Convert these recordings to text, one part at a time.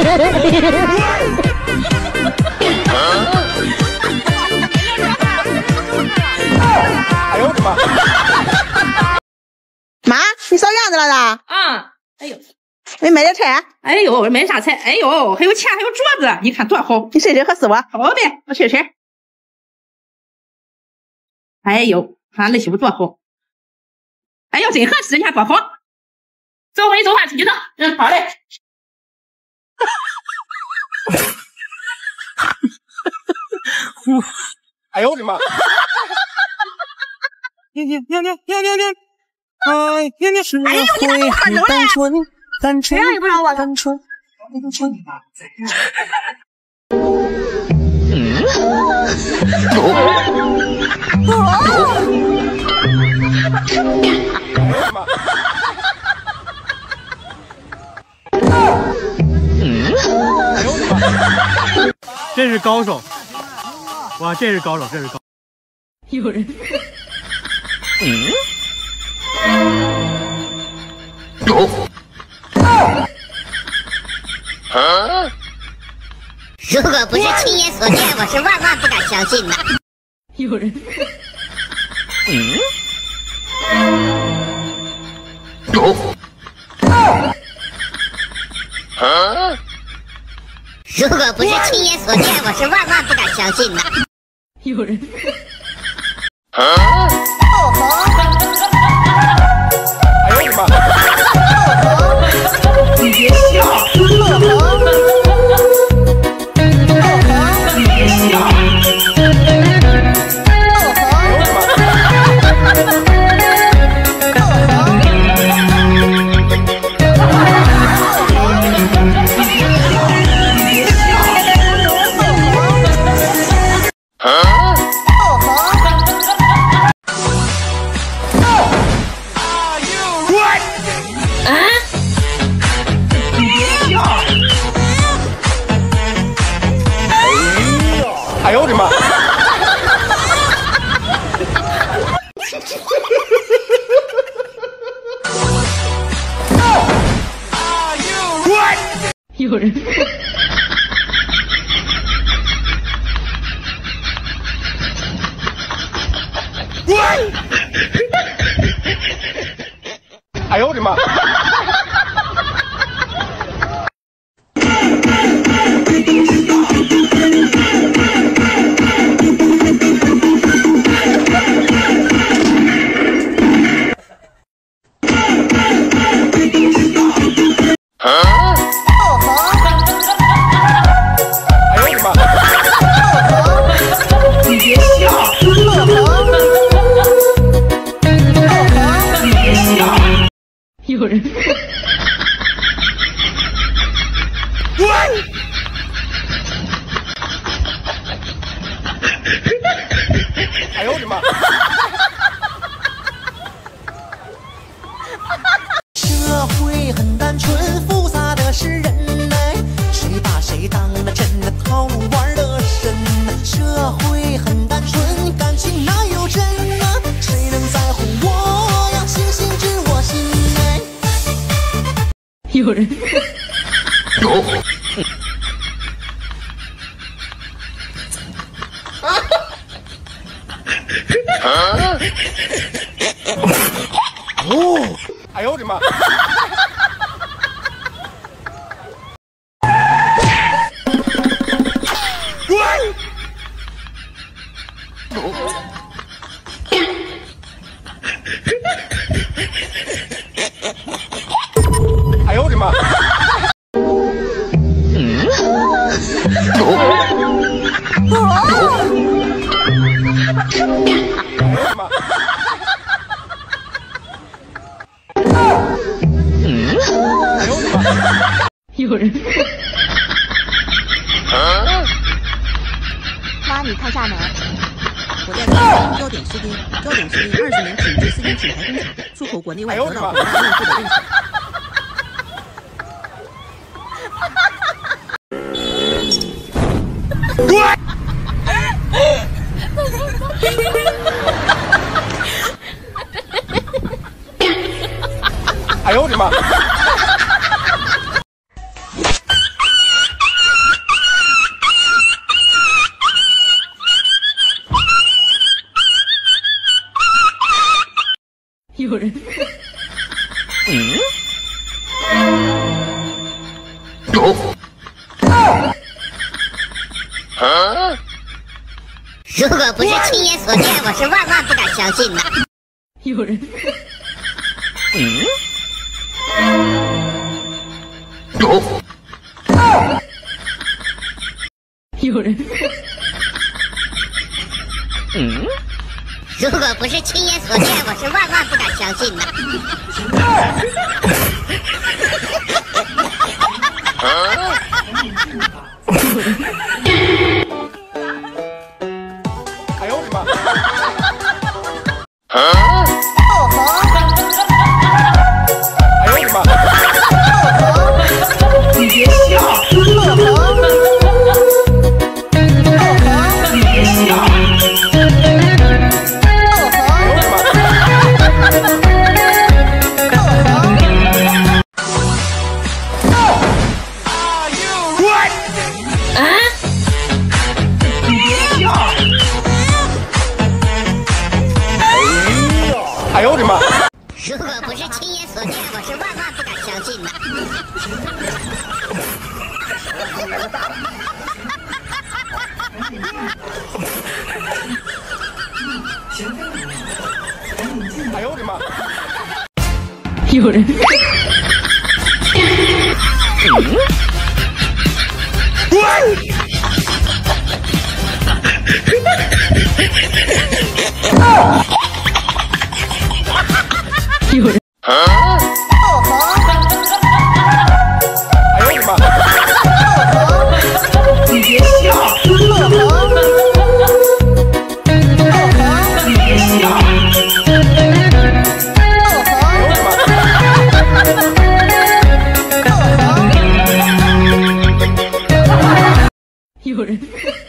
哎呦我的妈！ 妈，你扫院子了的？ 啊，哎呦， 没买点菜？ 哎呦，买啥菜？哎呦，还有钱，还有镯子，你看多好！ 你谁合适我？ 好呗，我试试。哎呦，看那媳妇多好！哎呦，真合适，你看多好！走，我给你走饭出去走。好嘞。 哎呦我的妈！ 年年年年年年年，哎，年年是会很单纯，单纯，单纯，单纯。这是高手，哇，这是高手，这是高。 有人。 如果不是亲眼所见，我是万万不敢相信的。 有人。 如果不是亲眼所见，我是万万不敢相信的。 有人。 哎呦我的妈！ 你别笑。你别笑。 哎呦我的妈！ 有人。 哎呦我的妈！ 你别笑。你别笑。有人。 哎呦我的妈！ 社会很单纯，复杂的是人呐，谁把谁当了真的套路玩得深呐。社会很单纯，感情哪有真啊？谁能在乎我呀？星星知我心哎。 有人。 哦，哎呦我的妈！哎呦我的妈！ 有人。 妈，你看下门。我店标点丝钉，20年品质丝钉品牌工厂，出口国内外得到广大用户的认可。 哎呦我的妈！ 如果不是亲眼所见，我是万万不敢相信的。 有人。有人。 如果不是亲眼所见，我是万万不敢相信的。 哎呦我的妈！哎呦我的妈！ 你别笑。你别笑。 哎呦我的妈！ 如果不是亲眼所见，我是万万不敢相信的。 哎呦我的妈！ 有人。有人。 哎呦我的妈！ 你别笑。你别笑。有人。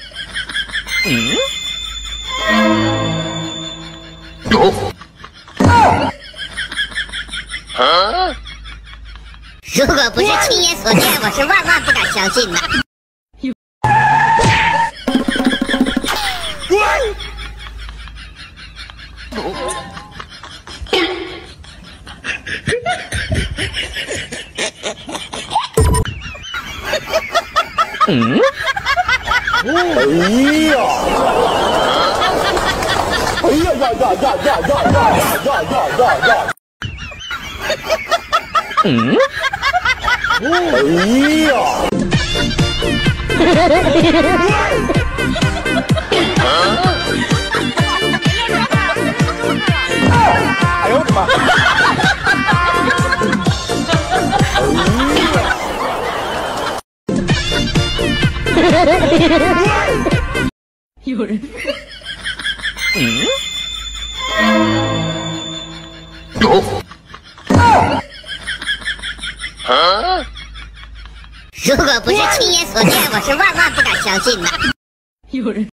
如果不是亲眼所见，我是万万不敢相信的。 哎呦我的妈！ 有人。 如果不是亲眼所见，我是万万不敢相信的。 有人。